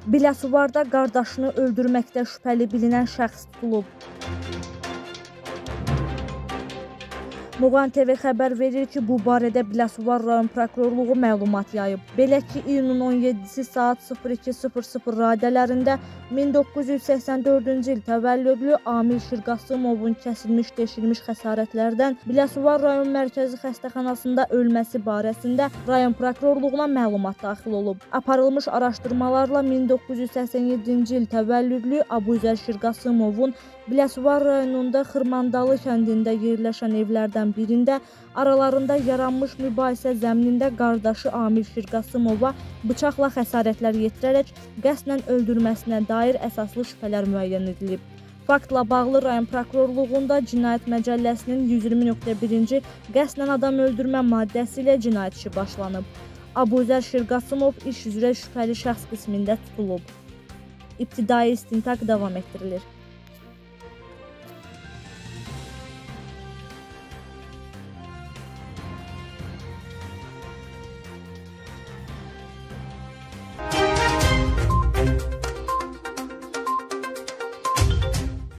Biləsuvarda qardaşını öldürməkdə şübhəli bilinən şəxs tutulub. Muğan TV xəbər verir ki, bu barədə Biləsuvar rayon prokurorluğu məlumat yayıb. Belə ki, iyunun 17-si saat 02:00 radələrində 1984-cü il təvəllüdlü Amil Şirqasımovun kəsilmiş, deşilmiş xəsarətlərdən Biləsuvar rayon mərkəzi xəstəxanasında ölməsi barəsində rayon prokurorluğuna məlumat daxil olub. Aparılmış araşdırmalarla 1987-ci il təvəllüdlü Abuzər Şirqasımovun Biləsuvar rayonunda Xırmandalı kəndində yerləşən evlərdən birində aralarında yaranmış mübahisə zəminində qardaşı Amil Şirqasımova bıçaqla xəsarətlər yetirərək qəsdən öldürməsinə dair əsaslı şübhələr müəyyən edilib. Faktla bağlı rayon prokurorluğunda Cinayət Məcəlləsinin 120.1-ci qəsdən adam öldürmə maddəsi ilə cinayət işi başlanıb. Abuzər Şirqasımov iş üzrə şübhəli şəxs qismində tutulub. İbtidai istintaq davam etdirilir.